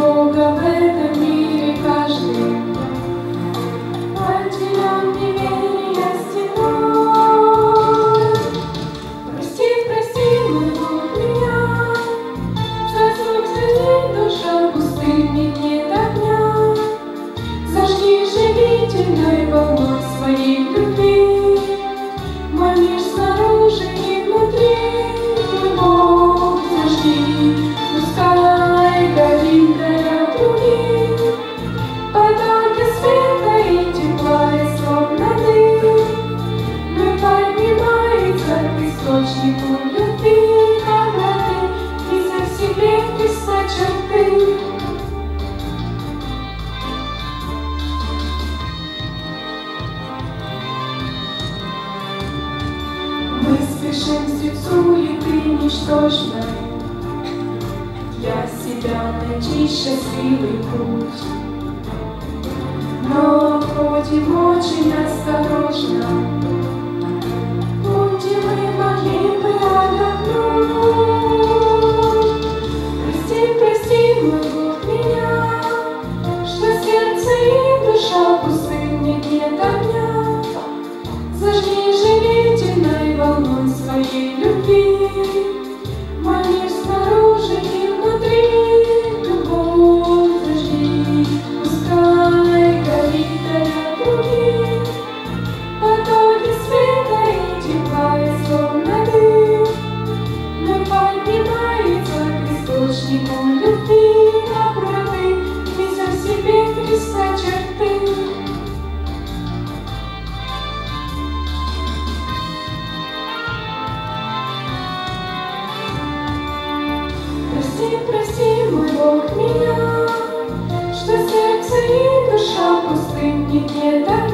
Бога в этом мире каждый отделен неверия стеной. Прости, прости, мой Бог, меня, за звук звезд душа пустыни нет огня. Зажги живительной волной своей любви мой мир снаружи и внутри. Любовь зажги, пускай горит для других потоки света и тепла, и словно дым мы поднимается к источнику любви, доброты, видя в себе Христа черты. Мы спешим средь суеты ничтожной для себя найти счастливый путь, но обходим очень осторожно путь, где мы могли бы отдохнуть. Прости, прости, мой Бог, меня, что сердце и душа пустыни нет огня. Зажги живительной волной своей любви мой мир снаружи и внутри. Любовь зажги, пускай горит для других потоки света и тепла, и словно дым мы поднимается к источнику любви, доброты, видя в себе Христа черты. Прости, прости, мой Бог, меня, что сердце и душа пустынь нет огня.